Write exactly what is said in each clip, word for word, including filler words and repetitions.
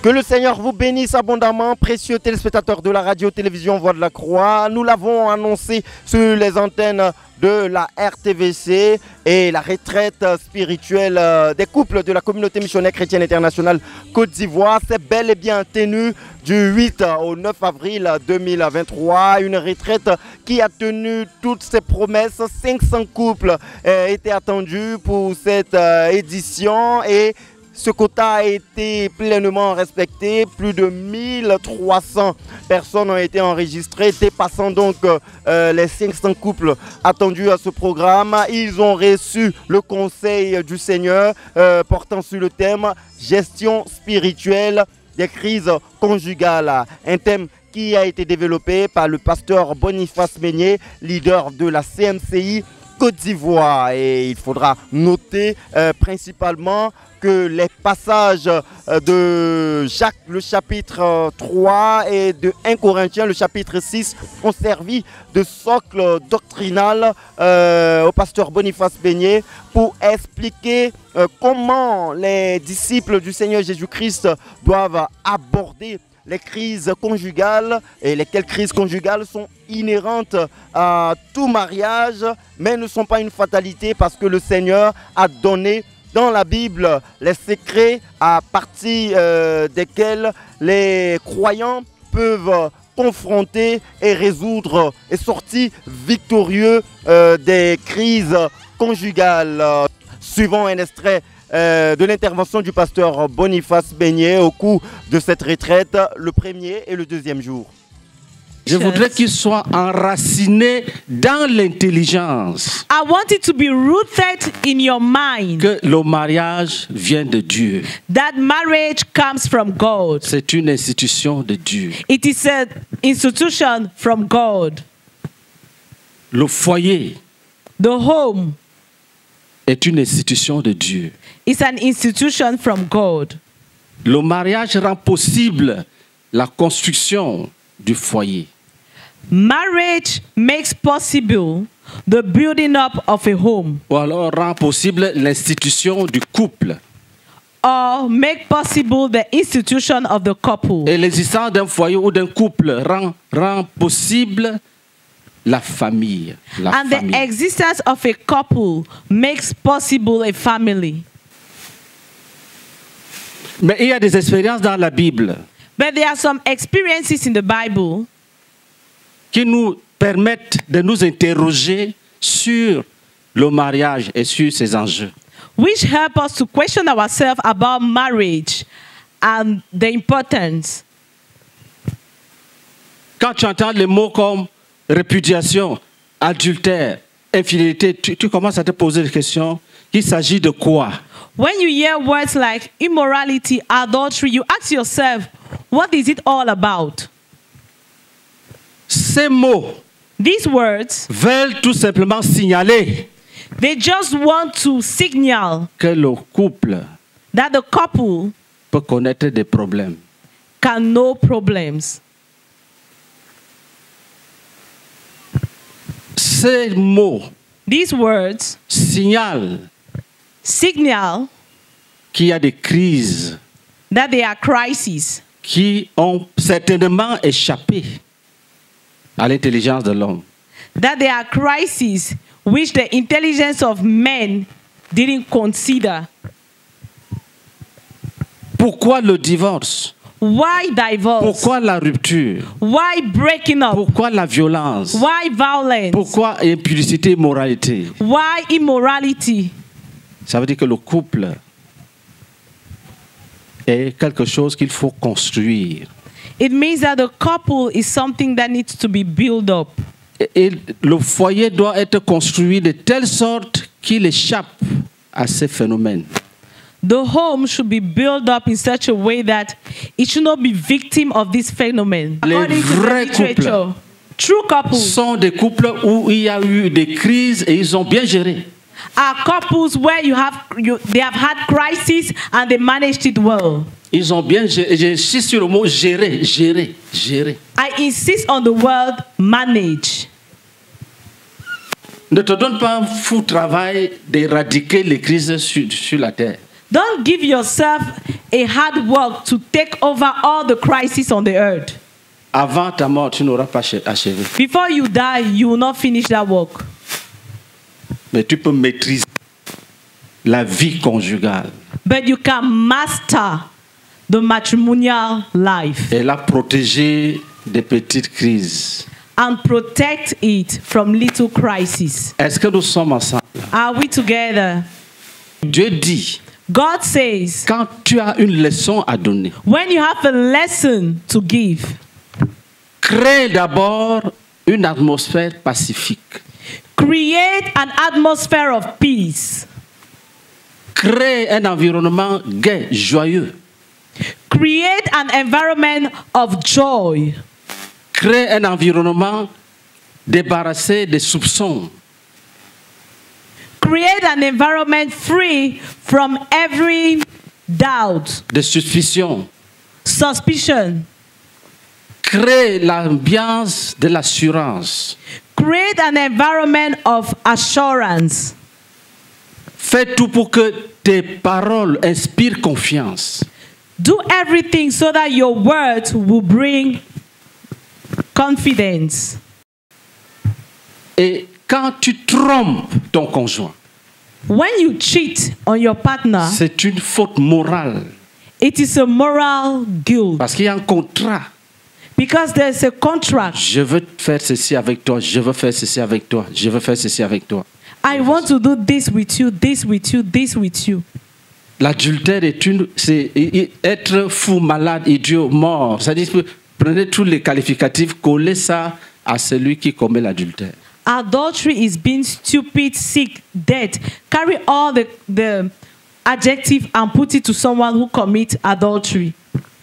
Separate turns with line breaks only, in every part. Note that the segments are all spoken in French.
Que le Seigneur vous bénisse abondamment, précieux téléspectateurs de la radio-télévision Voix de la Croix. Nous l'avons annoncé sur les antennes de la R T V C et la retraite spirituelle des couples de la communauté missionnaire chrétienne internationale Côte d'Ivoire s'est bel et bien tenue du huit au neuf avril deux mille vingt-trois. Une retraite qui a tenu toutes ses promesses. cinq cents couples euh, étaient attendus pour cette euh, édition et ce quota a été pleinement respecté. Plus de mille trois cents personnes ont été enregistrées, dépassant donc euh, les cinq cents couples attendus à ce programme. Ils ont reçu le conseil du Seigneur euh, portant sur le thème « Gestion spirituelle des crises conjugales ». Un thème qui a été développé par le pasteur Boniface Meignet, leader de la C M C I Côte d'Ivoire. Et il faudra noter euh, principalement que les passages de Jacques le chapitre trois et de un Corinthiens le chapitre six ont servi de socle doctrinal euh, au pasteur Boniface Meignet pour expliquer euh, comment les disciples du Seigneur Jésus-Christ doivent aborder les crises conjugales et lesquelles crises conjugales sont inhérentes à tout mariage mais ne sont pas une fatalité parce que le Seigneur a donné dans la Bible les secrets à partir euh, desquels les croyants peuvent confronter et résoudre et sortir victorieux euh, des crises conjugales. Suivant un extrait euh, de l'intervention du pasteur Boniface Meignet au cours de cette retraite, le premier et le deuxième jour.
Je voudrais qu'il soit enraciné dans l'intelligence.
I want it to be rooted in your mind.
Que le mariage vient de Dieu.
That marriage comes from God.
C'est une institution de Dieu.
It is an institution from God.
Le foyer,
the home,
est une institution de Dieu.
It's an institution from God.
Le mariage rend possible la construction du foyer.
Marriage makes possible the building up of a home.
Ou alors rend possible l'institution du couple.
Or make possible the institution of the couple.
Et l'existence d'un foyer ou d'un couple rend, rend possible la famille. La
And
famille.
the existence of a couple makes possible a family.
Mais il y a des expériences dans la Bible.
But there are some experiences in the Bible
qui nous permettent de nous interroger sur le mariage et sur ses enjeux.
which help us to question ourselves about marriage and the importance.
Quand tu entends les mots comme répudiation, adultère, infidélité, tu, tu commences à te poser des questions. Il s'agit de quoi?
When you hear words like immorality, adultery, you ask yourself, what is it all about?
Ces mots,
these words,
veulent tout simplement signaler,
they just want to signal
que le couple
that the couple
peut connaître des problèmes.
can know problems.
Ces mots,
these words,
signalent
signal
qu'il y a des crises
that there are crises
qui ont certainement échappé à l'intelligence de l'homme.
that there are crises which the intelligence of men didn't consider.
Pourquoi le divorce?
Why divorce?
Pourquoi la rupture?
Why breaking up?
Pourquoi la violence?
Why violence?
Pourquoi impudicité, immoralité?
Why immorality?
Ça veut dire que le couple est quelque chose qu'il faut construire.
It means that the couple is something that needs to be built up.
Et, et le foyer doit être construit de telle sorte qu'il échappe à ces phénomènes.
The home should be built up in such a way that it should not be victim of this phenomenon.
Les
According to the
vrais
literature,
couples
true couples
sont des couples où il y a eu des crises et ils ont bien géré.
are couples where you have you, they have had crises and they managed it well.
Ils ont bien géré. J'insiste sur le mot gérer, gérer, gérer.
I insist on the word manage.
Ne te donne pas un fou travail d'éradiquer les crises sur, sur la terre.
Don't give yourself a hard work to take over all the crises on the earth.
Avant ta mort, tu n'auras pas achevé.
Before you die, you will not finish that work.
Mais tu peux maîtriser la vie conjugale.
But you can master the matrimonial life.
Et la protéger des petites crises.
And protect it from little crises.
Est-ce que nous sommes ensemble?
Are we together?
Dieu dit,
God says,
quand tu as une leçon à donner,
when you have a lesson to give,
crée d'abord une atmosphère pacifique.
create an atmosphere of peace.
Crée un environnement gai, joyeux.
Create an environment of joy.
Crée un environnement débarrassé des soupçons.
Create an environment free from every doubt,
De suspicion.
suspicion.
Crée l'ambiance de l'assurance.
Create an environment of assurance.
Fais tout pour que tes paroles inspirent confiance.
Do everything so that your words will bring confidence.
Et quand tu trompes ton conjoint,
When you cheat on your partner,
c'est une faute morale.
it is a moral guilt
Parce qu'il y a un contrat.
because there's a contract.
Je veux faire ceci avec toi, je veux faire ceci avec toi, je veux faire ceci avec toi.
I want to do this with you, this with you, this with you.
L'adultère est une, c'est être fou, malade, idiot, mort. C'est-à-dire que prenez tous les qualificatifs, collez ça à celui qui commet l'adultère.
Adultery is being stupid, sick, dead. Carry all the, the adjective and put it to someone who commits adultery.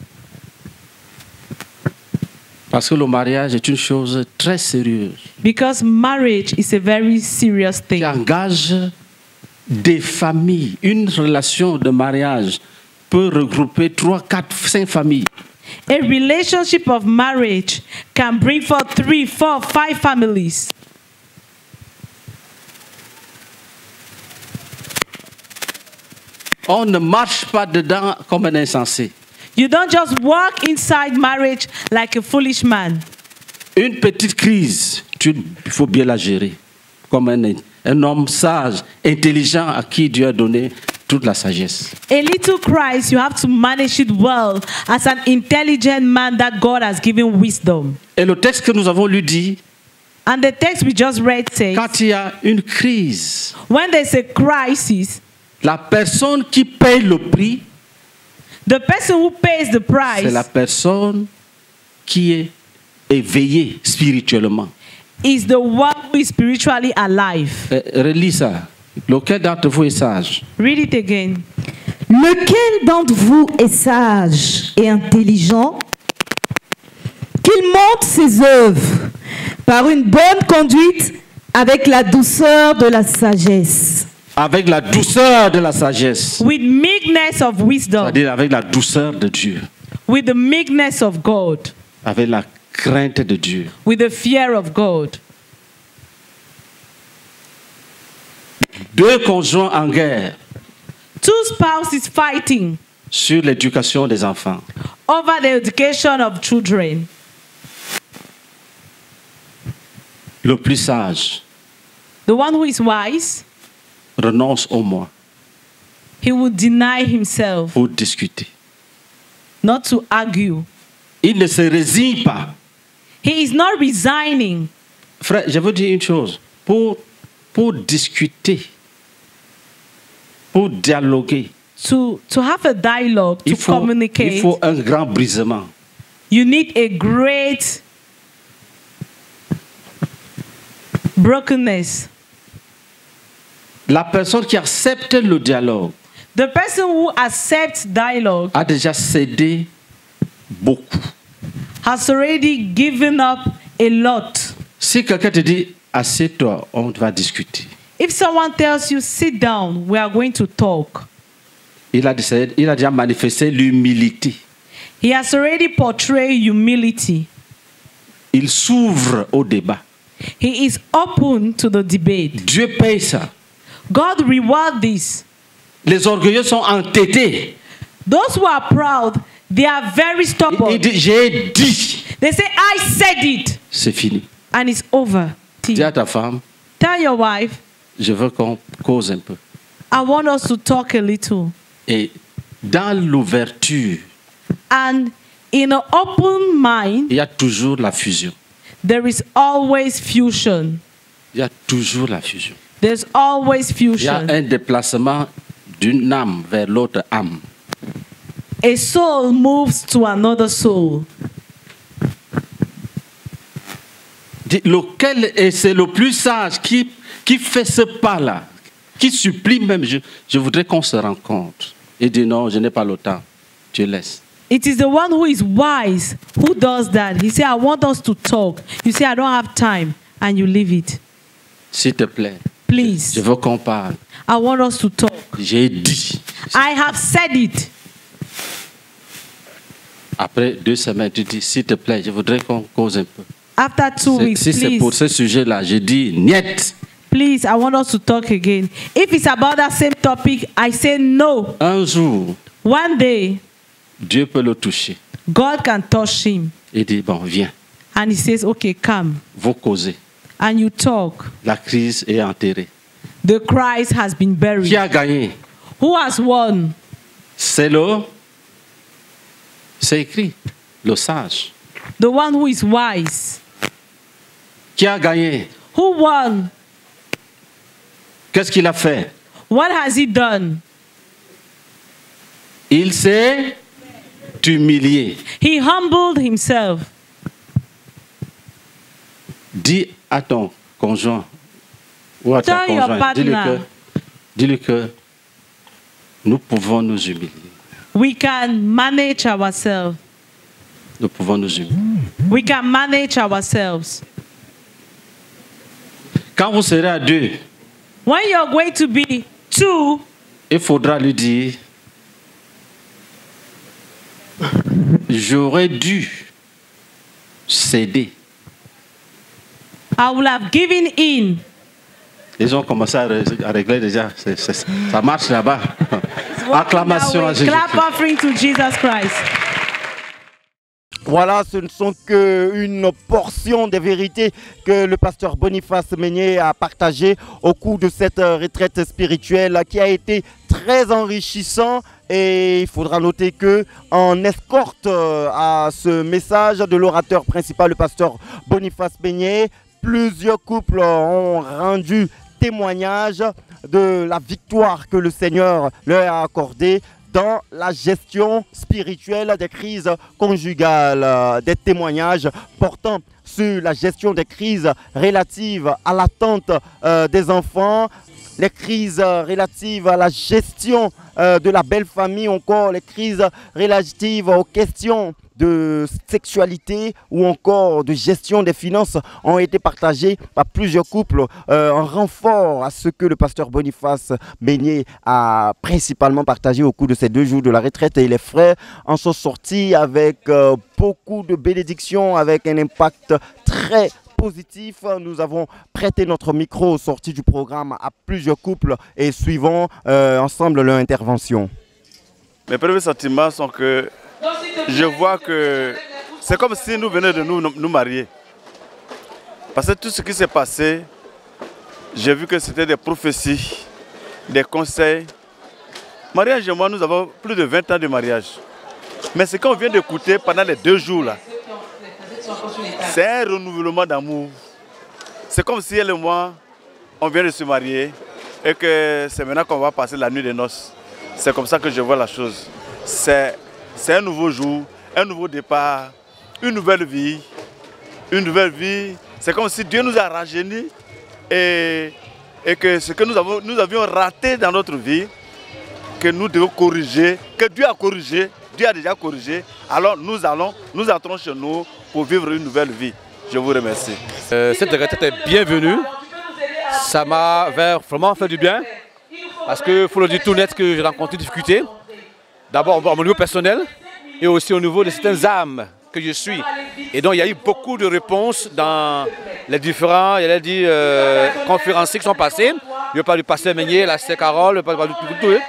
Parce que le mariage est une chose très sérieuse
Because marriage is a very serious
qui
thing.
engage des familles. Une relation de mariage peut regrouper trois, quatre, cinq familles.
A relationship of marriage can bring forth three, four, five families.
On ne marche pas dedans comme un insensé.
You don't just walk inside marriage like a foolish man.
Une petite crise, tu- il faut bien la gérer. Comme un, un homme sage, intelligent, à qui Dieu a donné toute la sagesse.
A little Christ, you have to manage it well as an intelligent man that God has given wisdom.
Et le texte que nous avons lu dit,
And the text we just read says,
quand il y a une crise,
when there's a crisis,
la personne qui paye le prix,
the person who pays the
c'est la
price
personne qui est éveillée spirituellement.
is the one who is spiritually alive.
Euh, Relis ça. Lequel d'entre vous est sage?
Read it again.
Lequel d'entre vous est sage et intelligent? Qu'il montre ses œuvres par une bonne conduite avec la douceur de la sagesse.
Avec la douceur de la sagesse.
With meekness of wisdom,
C'est-à-dire avec la douceur de Dieu.
with the meekness of God,
Avec la crainte de Dieu.
with the fear of God.
Deux conjoints en guerre
Two spouses fighting
sur l'éducation des enfants.
over the education of children.
Le plus sage
The one who is wise,
renonce au moi
he will deny himself,
pour discuter.
not to argue.
Il ne se résigne pas.
He is not resigning.
Frère, je veux dire une chose. Pour, pour discuter, pour dialoguer,
To, to have a dialogue, to
il faut,
communicate,
il faut un grand brisement.
you need a great brokenness.
La personne qui accepte le dialogue
The person who accepts dialogue
a déjà cédé beaucoup.
has already given up a lot.
Si quelqu'un te dit, assieds-toi, on va discuter.
If someone tells you, sit down, we are going to talk,
Il a, décidé- il a déjà manifesté l'humilité.
he has already portrayed humility.
Il s'ouvre au débat.
He is open to the debate.
Dieu paye ça.
God reward this.
Les orgueilleux sont entêtés.
Those who are proud, they are very stubborn.
Il dit, j'ai dit.
They say, I said it.
C'est fini.
And it's over.
Dis à ta femme,
Tell your wife,
je veux qu'on cause un peu.
I want us to talk a little.
Et dans l'ouverture,
And in an open mind,
il y a toujours la fusion.
there is always fusion.
Il y a toujours la fusion.
There's always
Il y a
fusion.
un déplacement d'une âme vers l'autre âme.
A soul moves to another soul.
Dis, lequel est c'est le plus sage qui, qui fait ce pas-là, qui supplie même, je, je voudrais qu'on se rencontre. Il dit non, je n'ai pas le temps, tu laisses.
It is the one who is wise who does that. He said, I want us to talk. You say, I don't have time. And you leave it.
S'il te plaît,
Please.
je veux qu'on parle.
I want us to talk.
J'ai dit.
I have said it.
Après deux semaines, tu dis, s'il te plaît, je voudrais qu'on cause un peu.
After two
C'est-
weeks,
Si c'est pour
please,
ce sujet-là, je dis, niet.
please, I want us to talk again. If it's about that same topic, I say no.
Un jour,
One day,
Dieu peut le toucher.
God can touch him.
Il dit, bon, viens,
And he says, okay, come.
vous causez.
And you talk.
La crise est enterrée.
The Christ has been
Qui
buried.
a gagné?
Who has won?
C'est le... C'est écrit, le sage.
The one who is wise.
Qui a gagné?
Who won?
Qu'est-ce qu'il a fait?
What has he done?
Il s'est humilié.
He humbled himself.
Dis à ton conjoint ou à ta
Tell your
conjointe, dis-lui que,
partner.
dis-lui que nous pouvons nous humilier.
We can manage ourselves.
Nous pouvons nous humilier.
We can manage ourselves.
Quand vous serez à deux,
When you're going to be two,
il faudra lui dire, j'aurais dû céder.
I will have given in.
Ils ont commencé à, ré- à régler déjà. C'est- c'est- ça marche là-bas. Acclamation à
Now we clap
Jésus.
offering to Jesus Christ.
Voilà, ce ne sont qu'une portion des vérités que le pasteur Boniface Meignet a partagées au cours de cette euh, retraite spirituelle qui a été très enrichissant. Et il faudra noter que en escorte euh, à ce message de l'orateur principal, le pasteur Boniface Meignet, plusieurs couples ont rendu témoignage de la victoire que le Seigneur leur a accordée dans la gestion spirituelle des crises conjugales, euh, des témoignages portant sur la gestion des crises relatives à l'attente euh, des enfants, les crises euh, relatives à la gestion euh, de la belle famille, encore les crises relatives aux questions de sexualité ou encore de gestion des finances ont été partagées par plusieurs couples euh, en renfort à ce que le pasteur Boniface Meignet a principalement partagé au cours de ces deux jours de la retraite. Et les frères en sont sortis avec euh, beaucoup de bénédictions, avec un impact très positif. Nous avons prêté notre micro aux sorties du programme à plusieurs couples et suivons euh, ensemble leur intervention.
Mes premiers sentiments sont que je vois que c'est comme si nous venions de nous, nous marier. Parce que tout ce qui s'est passé, j'ai vu que c'était des prophéties, des conseils. Mariage et moi, nous avons plus de vingt ans de mariage. Mais ce qu'on vient d'écouter pendant les deux jours là, c'est un renouvellement d'amour. C'est comme si elle et moi, on vient de se marier et que c'est maintenant qu'on va passer la nuit des noces. C'est comme ça que je vois la chose. C'est C'est un nouveau jour, un nouveau départ, une nouvelle vie. Une nouvelle vie. C'est comme si Dieu nous a rajeunis et, et que ce que nous, avons, nous avions raté dans notre vie, que nous devons corriger, que Dieu a corrigé, Dieu a déjà corrigé. Alors nous allons, nous entrons chez nous pour vivre une nouvelle vie. Je vous remercie.
Euh, cette retraite est bienvenue. Ça m'a vraiment fait du bien. Parce qu'il faut le dire tout net que j'ai rencontré des difficultés. D'abord au niveau personnel et aussi au niveau de certaines âmes que je suis. Et donc il y a eu beaucoup de réponses dans les différents il a dit, euh, conférenciers qui sont passés. Je parle du pasteur Meignet, la sœur Carole, je parle du tout.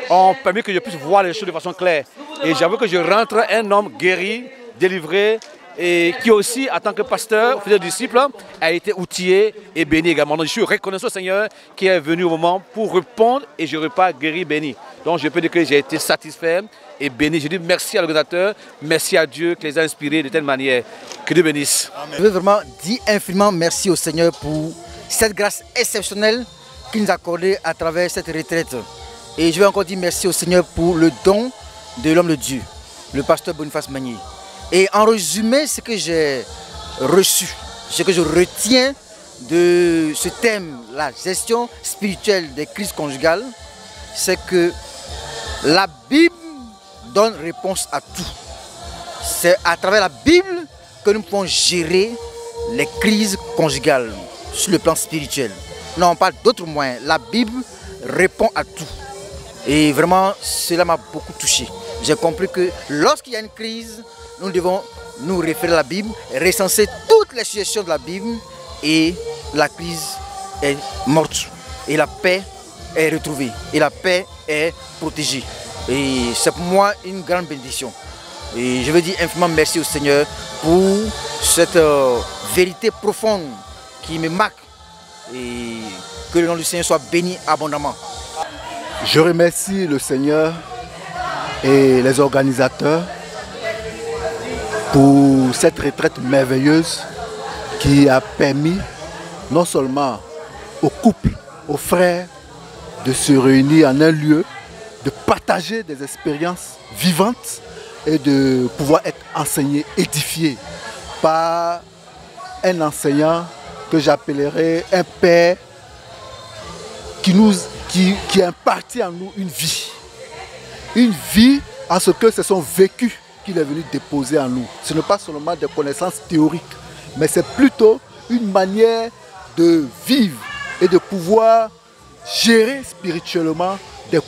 ont permis que je puisse voir les choses de façon claire. Et j'avoue que je rentre un homme guéri, délivré, et qui aussi, en tant que pasteur, fidèle disciple, a été outillé et béni également. Donc je suis reconnaissant au Seigneur qui est venu au moment pour répondre et je repars guéri, béni. Donc je peux dire que j'ai été satisfait et béni. Je dis merci à l'organisateur, merci à Dieu qui les a inspirés de telle manière. Que Dieu bénisse.
Je veux vraiment dire infiniment merci au Seigneur pour cette grâce exceptionnelle qu'il nous a accordée à travers cette retraite. Et je veux encore dire merci au Seigneur pour le don de l'homme de Dieu, le pasteur Boniface Magnier. Et en résumé, ce que j'ai reçu, ce que je retiens de ce thème, la gestion spirituelle des crises conjugales, c'est que la Bible donne réponse à tout. C'est à travers la Bible que nous pouvons gérer les crises conjugales sur le plan spirituel. Non, on parle d'autres moyens. La Bible répond à tout. Et vraiment, cela m'a beaucoup touché. J'ai compris que lorsqu'il y a une crise, nous devons nous référer à la Bible, recenser toutes les situations de la Bible et la crise est morte. Et la paix est retrouvée. Et la paix est protégée. Et c'est pour moi une grande bénédiction. Et je veux dire infiniment merci au Seigneur pour cette euh, vérité profonde qui me marque. Et que le nom du Seigneur soit béni abondamment.
Je remercie le Seigneur et les organisateurs pour cette retraite merveilleuse qui a permis non seulement aux couples, aux frères de se réunir en un lieu, de partager des expériences vivantes et de pouvoir être enseignés, édifiés par un enseignant que j'appellerais un père qui, nous, qui, qui a imparti en nous une vie. Une vie en ce que c'est son vécu qu'il est venu déposer en nous. Ce n'est pas seulement des connaissances théoriques, mais c'est plutôt une manière de vivre et de pouvoir gérer spirituellement des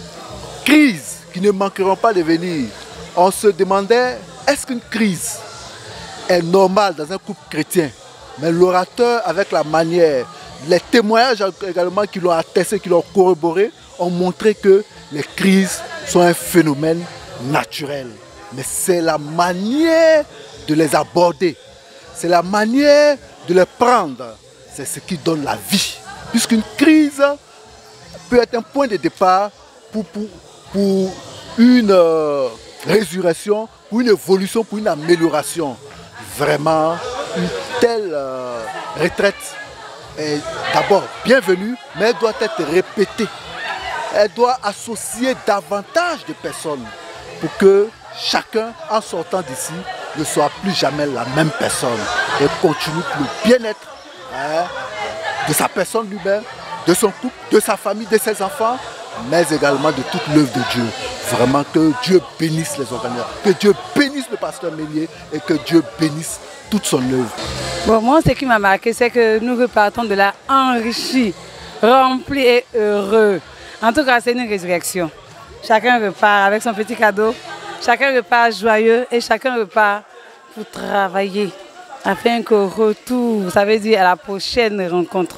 crises qui ne manqueront pas de venir. On se demandait, est-ce qu'une crise est normale dans un couple chrétien? Mais l'orateur, avec la manière, les témoignages également qui l'ont attesté, qui l'ont corroboré, ont montré que les crises sont un phénomène naturel. Mais c'est la manière de les aborder, c'est la manière de les prendre, c'est ce qui donne la vie. Puisqu'une crise peut être un point de départ pour, pour, pour une euh, résurrection, pour une évolution, pour une amélioration. Vraiment, une telle euh, retraite est d'abord bienvenue, mais elle doit être répétée. Elle doit associer davantage de personnes pour que chacun, en sortant d'ici, ne soit plus jamais la même personne et continue pour le bien-être hein, de sa personne lui-même, de son couple, de sa famille, de ses enfants, mais également de toute l'œuvre de Dieu. Vraiment que Dieu bénisse les organisateurs, que Dieu bénisse le pasteur Mélier et que Dieu bénisse toute son œuvre.
Bon, moi, ce qui m'a marqué, c'est que nous repartons de là enrichis, remplis et heureux. En tout cas, c'est une résurrection. Chacun repart avec son petit cadeau, chacun repart joyeux et chacun repart pour travailler afin qu'au retour, ça veut dire à la prochaine rencontre,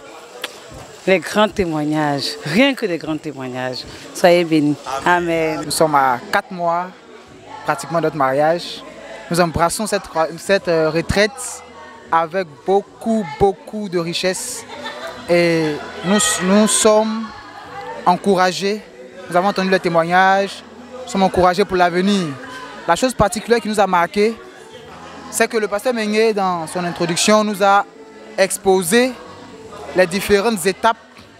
les grands témoignages, rien que des grands témoignages. Soyez bénis. Amen.
Nous sommes à quatre mois pratiquement de notre mariage. Nous embrassons cette, cette retraite avec beaucoup, beaucoup de richesse. Et nous, nous sommes encouragés. Nous avons entendu les témoignages. Nous sommes encouragés pour l'avenir. La chose particulière qui nous a marqué, c'est que le pasteur Ménier, dans son introduction, nous a exposé les différentes étapes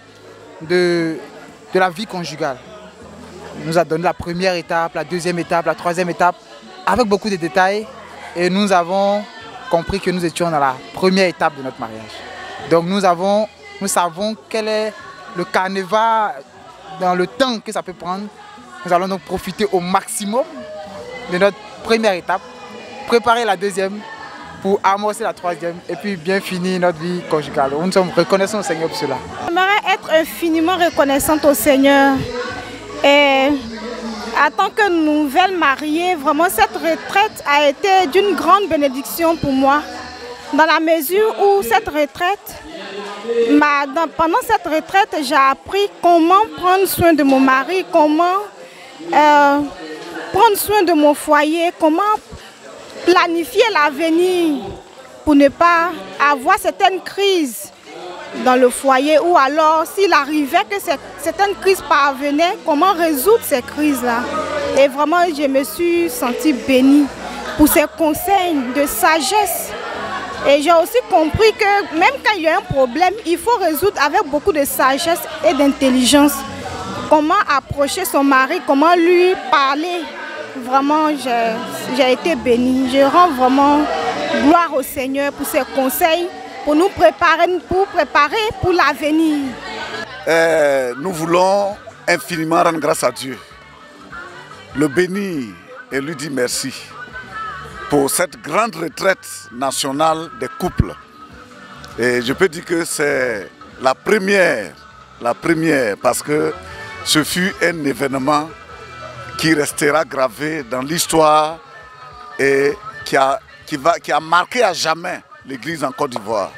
de, de la vie conjugale. Il nous a donné la première étape, la deuxième étape, la troisième étape, avec beaucoup de détails. Et nous avons compris que nous étions dans la première étape de notre mariage. Donc nous, avons, nous savons quel est le carnaval dans le temps que ça peut prendre. Nous allons donc profiter au maximum de notre première étape, préparer la deuxième pour amorcer la troisième et puis bien finir notre vie conjugale. Nous sommes reconnaissants au Seigneur pour cela.
J'aimerais être infiniment reconnaissante au Seigneur. Et en tant que nouvelle mariée, vraiment cette retraite a été d'une grande bénédiction pour moi. Dans la mesure où cette retraite Ma, dans, pendant cette retraite, j'ai appris comment prendre soin de mon mari, comment euh, prendre soin de mon foyer, comment planifier l'avenir pour ne pas avoir certaines crises dans le foyer, ou alors s'il arrivait que certaines crises parvenaient, comment résoudre ces crises-là. Et vraiment, je me suis sentie bénie pour ces conseils de sagesse. Et j'ai aussi compris que même quand il y a un problème, il faut résoudre avec beaucoup de sagesse et d'intelligence. Comment approcher son mari, comment lui parler. Vraiment, j'ai été bénie. Je rends vraiment gloire au Seigneur pour ses conseils, pour nous préparer pour, préparer pour l'avenir.
Euh, nous voulons infiniment rendre grâce à Dieu, le bénir et lui dire merci pour cette grande retraite nationale des couples. Et je peux dire que c'est la première, la première, parce que ce fut un événement qui restera gravé dans l'histoire et qui a, qui, va, qui a marqué à jamais l'Église en Côte d'Ivoire.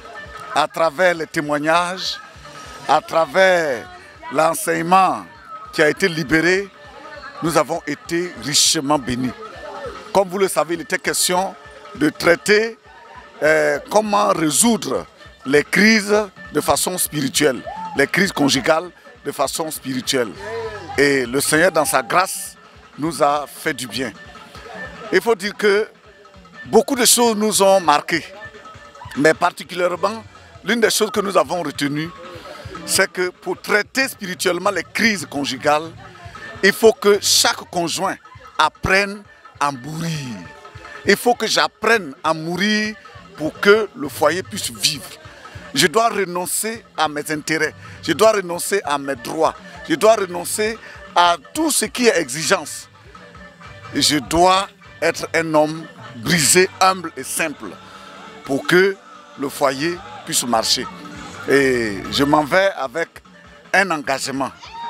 À travers les témoignages, à travers l'enseignement qui a été libéré, nous avons été richement bénis. Comme vous le savez, il était question de traiter euh, comment résoudre les crises de façon spirituelle, les crises conjugales de façon spirituelle. Et le Seigneur, dans sa grâce, nous a fait du bien. Il faut dire que beaucoup de choses nous ont marqués. Mais particulièrement, l'une des choses que nous avons retenues, c'est que pour traiter spirituellement les crises conjugales, il faut que chaque conjoint apprenne à mourir. Il faut que j'apprenne à mourir pour que le foyer puisse vivre. Je dois renoncer à mes intérêts, je dois renoncer à mes droits, je dois renoncer à tout ce qui est exigence. Et je dois être un homme brisé, humble et simple pour que le foyer puisse marcher. Et je m'en vais avec un engagement.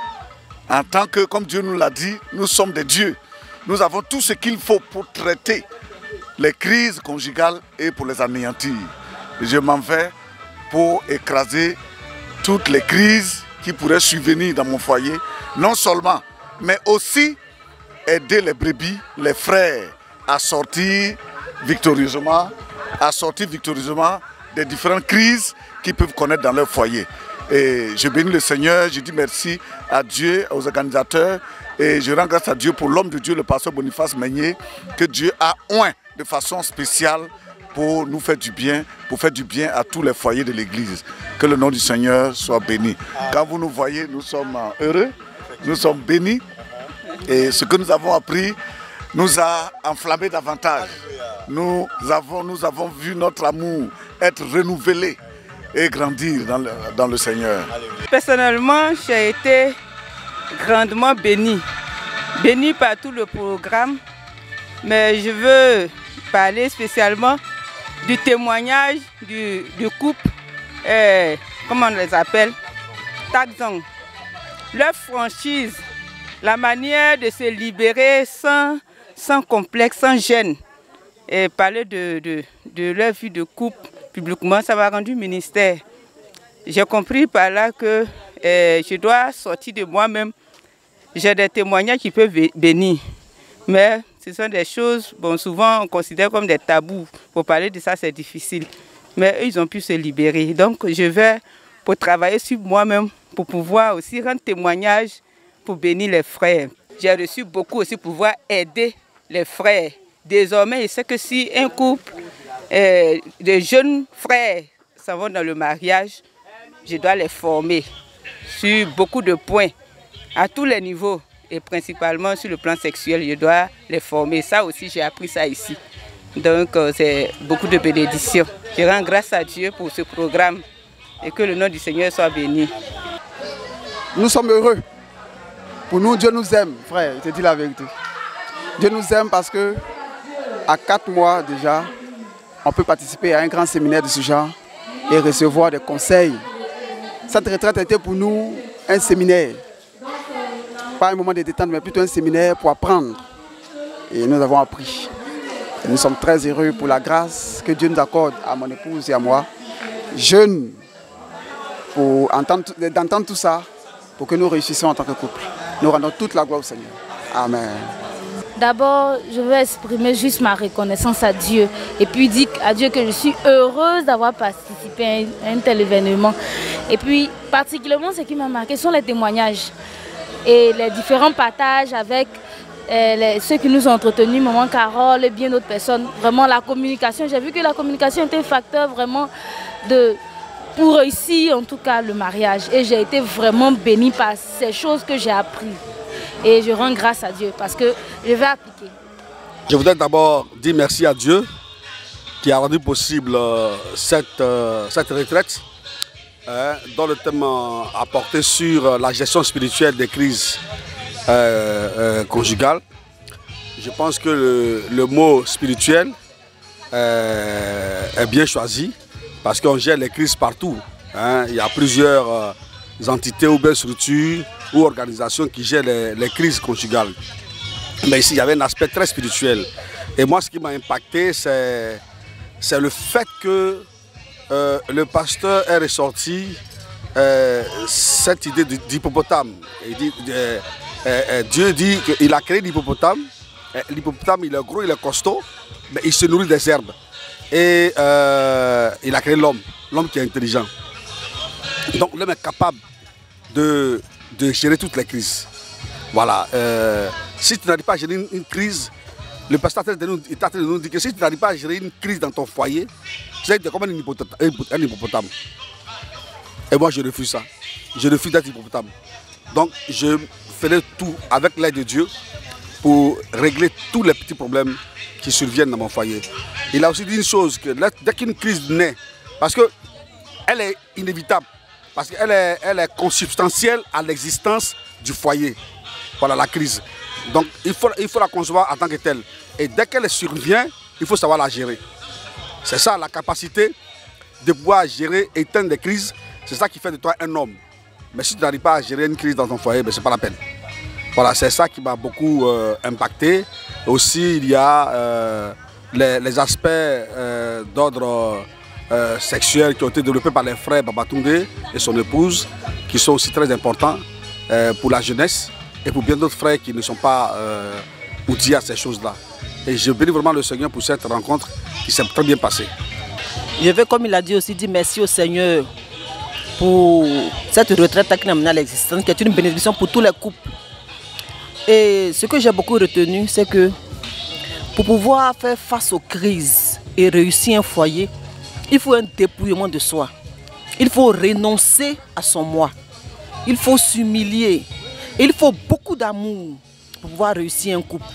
En tant que, comme Dieu nous l'a dit, nous sommes des dieux. Nous avons tout ce qu'il faut pour traiter les crises conjugales et pour les anéantir. Je m'en vais pour écraser toutes les crises qui pourraient survenir dans mon foyer. Non seulement, mais aussi aider les brebis, les frères à sortir victorieusement, à sortir victorieusement des différentes crises qu'ils peuvent connaître dans leur foyer. Et je bénis le Seigneur, je dis merci à Dieu, aux organisateurs, et je rends grâce à Dieu pour l'homme de Dieu, le pasteur Boniface Meignet, que Dieu a oint de façon spéciale pour nous faire du bien, pour faire du bien à tous les foyers de l'Église. Que le nom du Seigneur soit béni. Quand vous nous voyez, nous sommes heureux, nous sommes bénis, et ce que nous avons appris nous a enflammés davantage. Nous avons, nous avons vu notre amour être renouvelé et grandir dans le, dans le Seigneur.
Personnellement, j'ai été grandement béni. Béni par tout le programme, mais je veux parler spécialement du témoignage du, du couple, euh, comment on les appelle, Takzong. Leur franchise, la manière de se libérer sans, sans complexe, sans gêne, et parler de, de, de leur vie de couple publiquement, ça m'a rendu ministère. J'ai compris par là que euh, je dois sortir de moi-même. J'ai des témoignages qui peuvent bénir, mais ce sont des choses, bon, souvent on considère comme des tabous. Pour parler de ça, c'est difficile. Mais eux, ils ont pu se libérer. Donc, je vais pour travailler sur moi-même, pour pouvoir aussi rendre témoignage, pour bénir les frères. J'ai reçu beaucoup aussi pour pouvoir aider les frères. Désormais, je sais que si un couple euh, de jeunes frères s'en vont dans le mariage, je dois les former sur beaucoup de points, à tous les niveaux, et principalement sur le plan sexuel, je dois les former. Ça aussi, j'ai appris ça ici. Donc, euh, c'est beaucoup de bénédictions. Je rends grâce à Dieu pour ce programme et que le nom du Seigneur soit béni.
Nous sommes heureux. Pour nous, Dieu nous aime, frère, je te dis la vérité. Dieu nous aime parce que à quatre mois déjà, on peut participer à un grand séminaire de ce genre et recevoir des conseils. Cette retraite était pour nous un séminaire. Pas un moment de détente, mais plutôt un séminaire pour apprendre. Et nous avons appris. Et nous sommes très heureux pour la grâce que Dieu nous accorde à mon épouse et à moi, jeunes pour entendre, d'entendre tout ça, pour que nous réussissions en tant que couple. Nous rendons toute la gloire au Seigneur. Amen.
D'abord, je veux exprimer juste ma reconnaissance à Dieu et puis dire à Dieu que je suis heureuse d'avoir participé à un tel événement. Et puis, particulièrement, ce qui m'a marqué sont les témoignages et les différents partages avec euh, les, ceux qui nous ont entretenus, Maman Carole et bien d'autres personnes. Vraiment, la communication, j'ai vu que la communication était un facteur vraiment de, pour réussir en tout cas le mariage. Et j'ai été vraiment bénie par ces choses que j'ai apprises. Et je rends grâce à Dieu parce que je vais appliquer.
Je voudrais d'abord dire merci à Dieu qui a rendu possible euh, cette, euh, cette retraite euh, dont le thème a porté sur euh, la gestion spirituelle des crises euh, euh, conjugales. Je pense que le, le mot spirituel euh, est bien choisi parce qu'on gère les crises partout. Hein. Il y a plusieurs euh, entités ou bien structures ou organisations qui gèrent les, les crises conjugales. Mais ici, il y avait un aspect très spirituel. Et moi, ce qui m'a impacté, c'est le fait que euh, le pasteur est ressorti euh, cette idée d'hippopotame. Euh, euh, Dieu dit qu'il a créé l'hippopotame. L'hippopotame, il est gros, il est costaud, mais il se nourrit des herbes. Et euh, il a créé l'homme, l'homme qui est intelligent. Donc l'homme est capable de... de gérer toutes les crises. Voilà. Euh, si tu n'arrives pas à gérer une, une crise, le pasteur est en train de nous dire que si tu n'arrives pas à gérer une crise dans ton foyer, c'est comme un hippopotame. Et moi, je refuse ça. Je refuse d'être hippopotame. Donc, je ferai tout avec l'aide de Dieu pour régler tous les petits problèmes qui surviennent dans mon foyer. Il a aussi dit une chose, que dès qu'une crise naît, parce qu'elle est inévitable, parce qu'elle est, elle est consubstantielle à l'existence du foyer. Voilà la crise. Donc il faut, il faut la concevoir en tant que telle. Et dès qu'elle survient, il faut savoir la gérer. C'est ça la capacité de pouvoir gérer, éteindre des crises. C'est ça qui fait de toi un homme. Mais si tu n'arrives pas à gérer une crise dans ton foyer, ben, ce n'est pas la peine. Voilà, c'est ça qui m'a beaucoup euh, impacté. Aussi, il y a euh, les, les aspects euh, d'ordre Euh, sexuels qui ont été développés par les frères Babatunde et son épouse, qui sont aussi très importants euh, pour la jeunesse et pour bien d'autres frères qui ne sont pas euh, outillés à ces choses-là. Et je bénis vraiment le Seigneur pour cette rencontre qui s'est très bien passée.
Je veux, comme il a dit aussi, dire merci au Seigneur pour cette retraite qui nous a amené à l'existence, qui est une bénédiction pour tous les couples. Et ce que j'ai beaucoup retenu, c'est que pour pouvoir faire face aux crises et réussir un foyer, il faut un dépouillement de soi. Il faut renoncer à son moi. Il faut s'humilier. Il faut beaucoup d'amour pour pouvoir réussir un couple.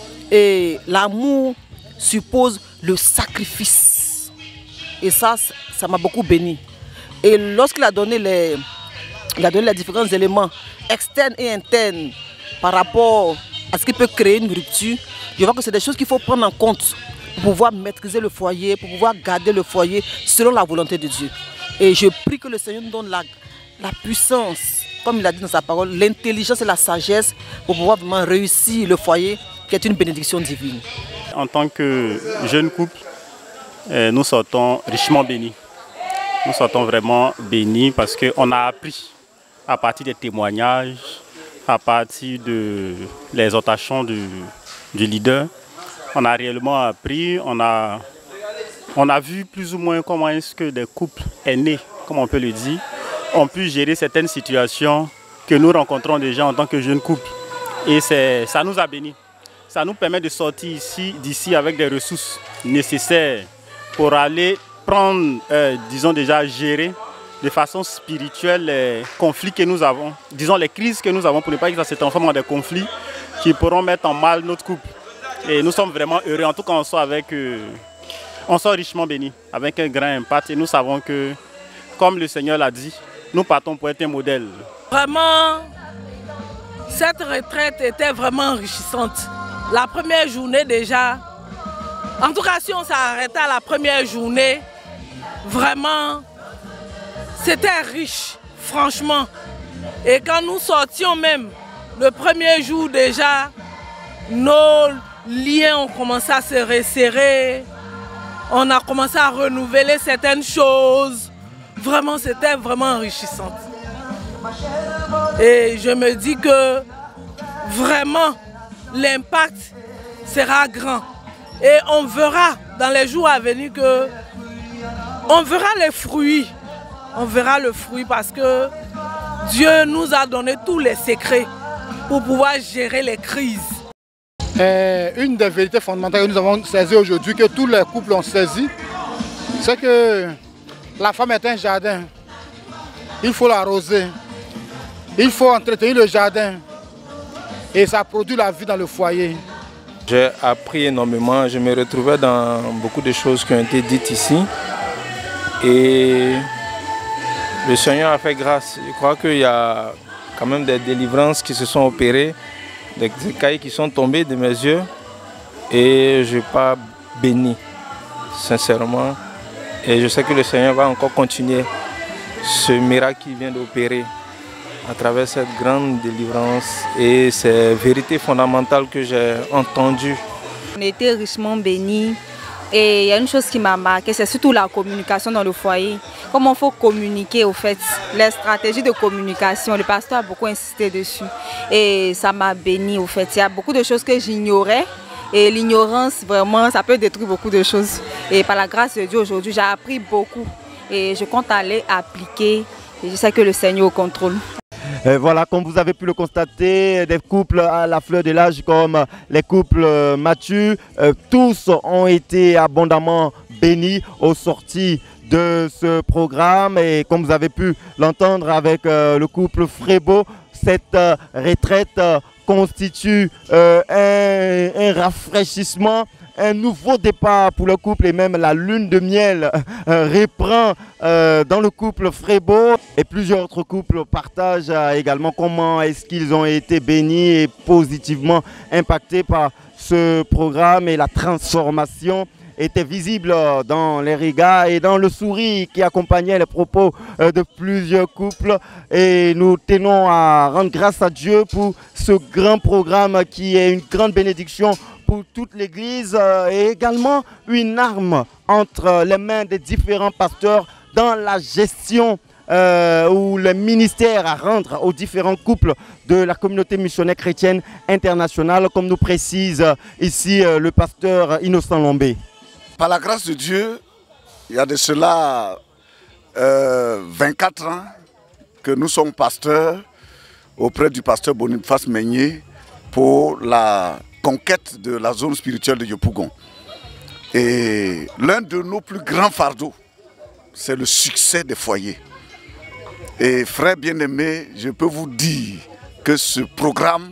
Et l'amour suppose le sacrifice. Et ça, ça m'a beaucoup béni. Et lorsqu'il a donné les, il a donné les différents éléments externes et internes par rapport à ce qui peut créer une rupture, je vois que c'est des choses qu'il faut prendre en compte pour pouvoir maîtriser le foyer, pour pouvoir garder le foyer selon la volonté de Dieu. Et je prie que le Seigneur nous donne la, la puissance, comme il a dit dans sa parole, l'intelligence et la sagesse pour pouvoir vraiment réussir le foyer, qui est une bénédiction divine.
En tant que jeune couple, nous sortons richement bénis. Nous sortons vraiment bénis parce qu'on a appris à partir des témoignages, à partir de l'exhortation du, du leader. On a réellement appris, on a, on a vu plus ou moins comment est-ce que des couples aînés, comme on peut le dire, ont pu gérer certaines situations que nous rencontrons déjà en tant que jeunes couples. Et ça nous a bénis. Ça nous permet de sortir ici, d'ici avec des ressources nécessaires pour aller prendre, euh, disons déjà, gérer de façon spirituelle les conflits que nous avons, disons les crises que nous avons pour ne pas que ça se transforme en des conflits qui pourront mettre en mal notre couple. Et nous sommes vraiment heureux, en tout cas on sort, avec, euh, on sort richement bénis, avec un grand impact. Et nous savons que, comme le Seigneur l'a dit, nous partons pour être un modèle.
Vraiment, cette retraite était vraiment enrichissante. La première journée déjà, en tout cas si on s'arrêtait à la première journée, vraiment, c'était riche, franchement. Et quand nous sortions même, le premier jour déjà, nos liens ont commencé à se resserrer. On a commencé à renouveler certaines choses. vraiment, c'était vraiment enrichissant. Et je me dis que vraiment, l'impact sera grand. Et on verra dans les jours à venir que on verra les fruits. On verra le fruit parce que Dieu nous a donné tous les secrets pour pouvoir gérer les crises.
Euh, une des vérités fondamentales que nous avons saisies aujourd'hui, que tous les couples ont saisi, c'est que la femme est un jardin. Il faut l'arroser. Il faut entretenir le jardin. Et ça produit la vie dans le foyer.
J'ai appris énormément. Je me retrouvais dans beaucoup de choses qui ont été dites ici. Et le Seigneur a fait grâce. Je crois qu'il y a quand même des délivrances qui se sont opérées, des écailles qui sont tombées de mes yeux. Et je n'ai pas béni, sincèrement. Et je sais que le Seigneur va encore continuer ce miracle qui vient d'opérer à travers cette grande délivrance et ces vérités fondamentales que j'ai entendues.
On a été richement bénis. Et il y a une chose qui m'a marqué, c'est surtout la communication dans le foyer. Comment il faut communiquer au fait, les stratégies de communication, le pasteur a beaucoup insisté dessus. Et ça m'a béni au fait. Il y a beaucoup de choses que j'ignorais et l'ignorance vraiment, ça peut détruire beaucoup de choses. Et par la grâce de Dieu aujourd'hui, j'ai appris beaucoup et je compte aller appliquer et je sais que le Seigneur est au contrôle.
Et voilà, comme vous avez pu le constater, des couples à la fleur de l'âge comme les couples matures, euh, tous ont été abondamment bénis aux sorties de ce programme. Et comme vous avez pu l'entendre avec euh, le couple Frébeau, cette euh, retraite euh, constitue euh, un, un rafraîchissement, un nouveau départ pour le couple et même la lune de miel euh, reprend euh, dans le couple Frébeau. Et plusieurs autres couples partagent euh, également comment est-ce qu'ils ont été bénis et positivement impactés par ce programme et la transformation était visible dans les regards et dans le sourire qui accompagnait les propos de plusieurs couples. Et nous tenons à rendre grâce à Dieu pour ce grand programme qui est une grande bénédiction pour toute l'Église et également une arme entre les mains des différents pasteurs dans la gestion euh, ou le ministère à rendre aux différents couples de la communauté missionnaire chrétienne internationale, comme nous précise ici euh, le pasteur Innocent Lombé.
Par la grâce de Dieu, il y a de cela euh, vingt-quatre ans que nous sommes pasteurs auprès du pasteur Boniface Meigné pour la conquête de la zone spirituelle de Yopougon. Et l'un de nos plus grands fardeaux, c'est le succès des foyers. Et frères bien-aimés, je peux vous dire que ce programme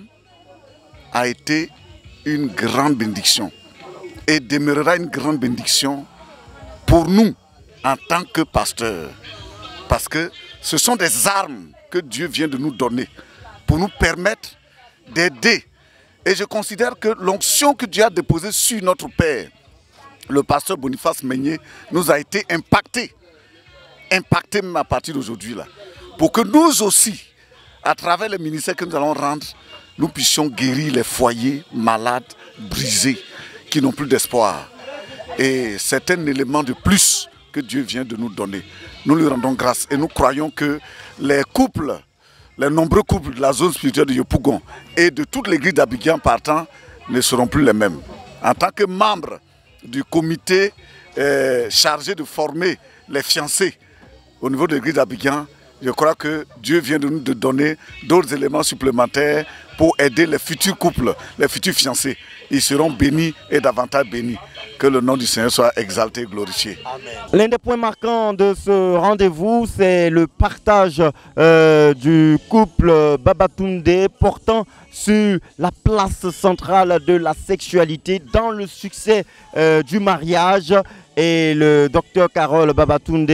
a été une grande bénédiction et demeurera une grande bénédiction pour nous en tant que pasteurs. Parce que ce sont des armes que Dieu vient de nous donner pour nous permettre d'aider. Et je considère que l'onction que Dieu a déposée sur notre Père, le pasteur Boniface Meigné, nous a été impacté. Impacté même à partir d'aujourd'hui là. Pour que nous aussi, à travers les ministères que nous allons rendre, nous puissions guérir les foyers malades, brisés, qui n'ont plus d'espoir. Et c'est un élément de plus que Dieu vient de nous donner. Nous lui rendons grâce et nous croyons que les couples, les nombreux couples de la zone spirituelle de Yopougon et de toute l'église d'Abidjan partant ne seront plus les mêmes. En tant que membre du comité euh, chargé de former les fiancés au niveau de l'église d'Abidjan, je crois que Dieu vient de nous donner d'autres éléments supplémentaires pour aider les futurs couples, les futurs fiancés. Ils seront bénis et davantage bénis. Que le nom du Seigneur soit exalté et glorifié.
L'un des points marquants de ce rendez-vous, c'est le partage euh, du couple Babatunde portant sur la place centrale de la sexualité dans le succès euh, du mariage. Et le docteur Carole Babatunde,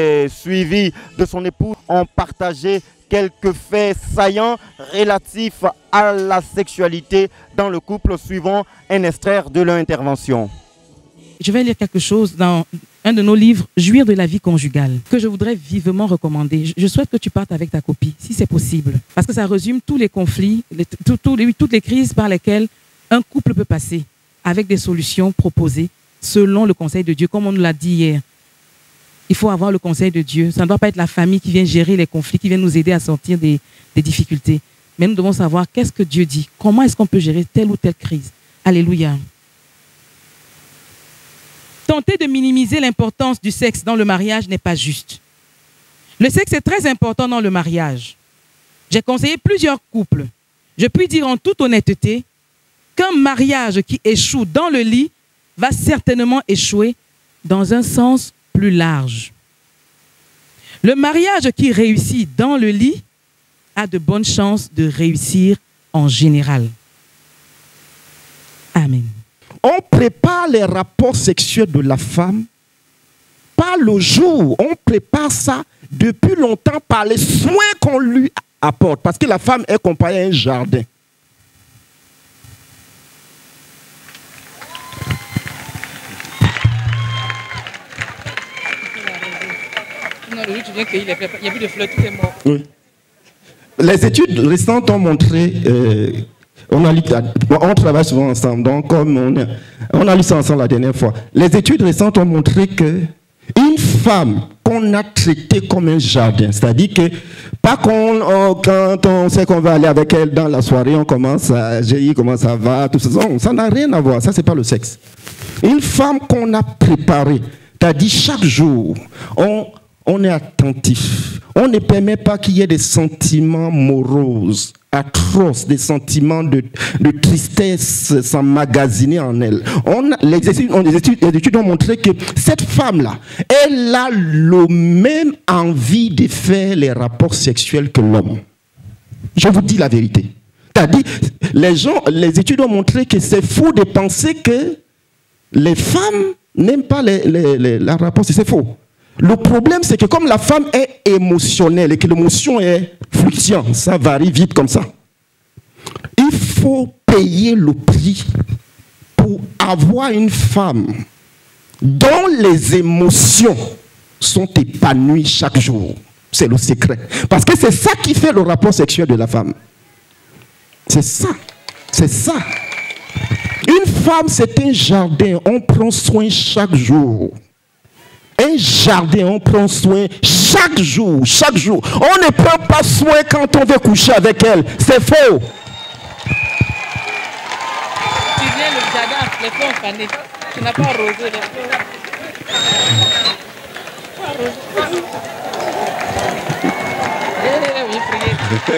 suivi de son époux, ont partagé quelques faits saillants relatifs à la sexualité dans le couple, suivant un extrait de leur intervention.
Je vais lire quelque chose dans un de nos livres, Jouir de la vie conjugale, que je voudrais vivement recommander. Je souhaite que tu partes avec ta copie, si c'est possible, parce que ça résume tous les conflits, les, tout, tout les, toutes les crises par lesquelles un couple peut passer, avec des solutions proposées selon le conseil de Dieu, comme on nous l'a dit hier. Il faut avoir le conseil de Dieu. Ça ne doit pas être la famille qui vient gérer les conflits, qui vient nous aider à sortir des, des difficultés. Mais nous devons savoir qu'est-ce que Dieu dit. Comment est-ce qu'on peut gérer telle ou telle crise. Alléluia. Tenter de minimiser l'importance du sexe dans le mariage n'est pas juste. Le sexe est très important dans le mariage. J'ai conseillé plusieurs couples. Je puis dire en toute honnêteté qu'un mariage qui échoue dans le lit va certainement échouer dans un sens plus large. Le mariage qui réussit dans le lit a de bonnes chances de réussir en général. Amen.
On prépare les rapports sexuels de la femme pas le jour. On prépare ça depuis longtemps par les soins qu'on lui apporte. Parce que la femme est comparée à un jardin. Oui. Les études récentes ont montré, euh, on, a lu, on travaille souvent ensemble, donc comme on, on a lu ça ensemble la dernière fois. Les études récentes ont montré que une femme qu'on a traitée comme un jardin, c'est-à-dire que pas qu'on, on, quand on sait qu'on va aller avec elle dans la soirée, on commence à gérer comment ça va, tout ça, non, ça n'a rien à voir, ça c'est pas le sexe. Une femme qu'on a préparée, c'est-à-dire chaque jour, on On est attentif. On ne permet pas qu'il y ait des sentiments moroses, atroces, des sentiments de, de tristesse s'emmagasiner en elle. On a, les, études, les, études, les études ont montré que cette femme-là, elle a le même envie de faire les rapports sexuels que l'homme. Je vous dis la vérité. C'est-à-dire, les, gens, les études ont montré que c'est faux de penser que les femmes n'aiment pas les, les, les, les rapports sexuels. C'est faux. Le problème, c'est que comme la femme est émotionnelle et que l'émotion est fluctuante, ça varie vite comme ça, il faut payer le prix pour avoir une femme dont les émotions sont épanouies chaque jour. C'est le secret. Parce que c'est ça qui fait le rapport sexuel de la femme. C'est ça. C'est ça. Une femme, c'est un jardin. On prend soin chaque jour. Un jardin, on prend soin chaque jour, chaque jour. On ne prend pas soin quand on veut coucher avec elle. C'est faux.
Tu viens le jardin, les fleurs fanées. Tu n'as pas arrosé les fleurs. Pas arrosé. Eh oui, priez.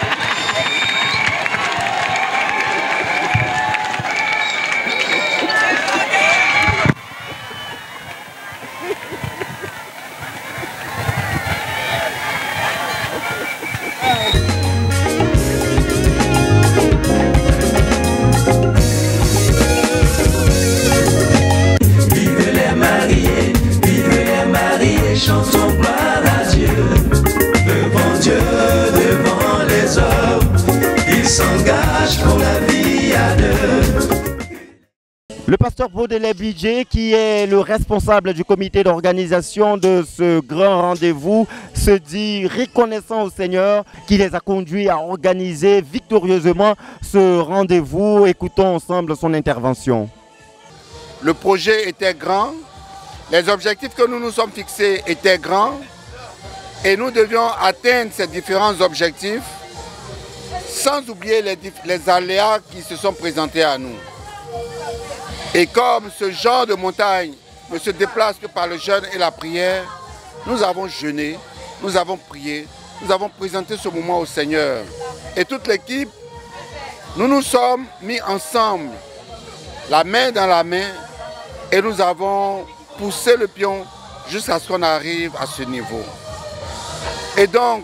Chantons gloire à Dieu, devant Dieu, devant les hommes, il s'engage pour la vie à deux.
Le pasteur Baudelaire Bidjé, qui est le responsable du comité d'organisation de ce grand rendez-vous, se dit reconnaissant au Seigneur qui les a conduits à organiser victorieusement ce rendez-vous. Écoutons ensemble son intervention.
Le projet était grand. Les objectifs que nous nous sommes fixés étaient grands et nous devions atteindre ces différents objectifs sans oublier les, les aléas qui se sont présentés à nous. Et comme ce genre de montagne ne se déplace que par le jeûne et la prière, nous avons jeûné, nous avons prié, nous avons présenté ce moment au Seigneur. Et toute l'équipe, nous nous sommes mis ensemble, la main dans la main, et nous avons pousser le pion jusqu'à ce qu'on arrive à ce niveau. Et donc,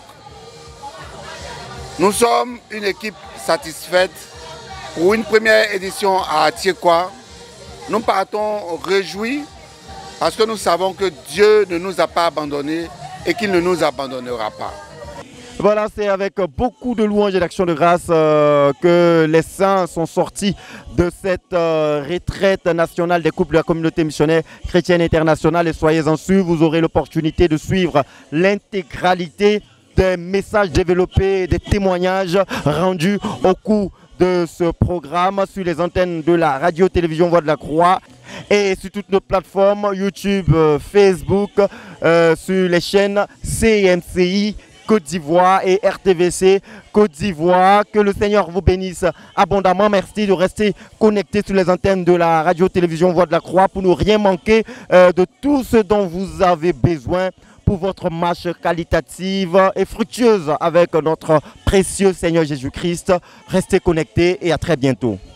nous sommes une équipe satisfaite pour une première édition à Tiekwa. Nous partons réjouis parce que nous savons que Dieu ne nous a pas abandonnés et qu'il ne nous abandonnera pas.
Voilà, c'est avec beaucoup de louanges et d'actions de grâce euh, que les saints sont sortis de cette euh, retraite nationale des couples de la communauté missionnaire chrétienne internationale. Et soyez-en sûrs, vous aurez l'opportunité de suivre l'intégralité des messages développés, des témoignages rendus au cours de ce programme sur les antennes de la radio-télévision Voix de la Croix. Et sur toutes nos plateformes, YouTube, euh, Facebook, euh, sur les chaînes C M C I Côte d'Ivoire et R T V C Côte d'Ivoire. Que le Seigneur vous bénisse abondamment. Merci de rester connecté sur les antennes de la radio-télévision Voix de la Croix pour ne rien manquer euh, de tout ce dont vous avez besoin pour votre marche qualitative et fructueuse avec notre précieux Seigneur Jésus-Christ. Restez connectés et à très bientôt.